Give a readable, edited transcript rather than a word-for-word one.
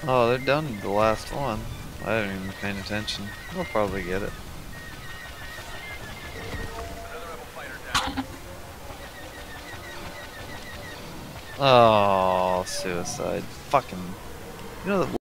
Oh, they're done to the last one. I haven't even been paying attention. I'll probably get it. Oh, suicide. Fucking. You know that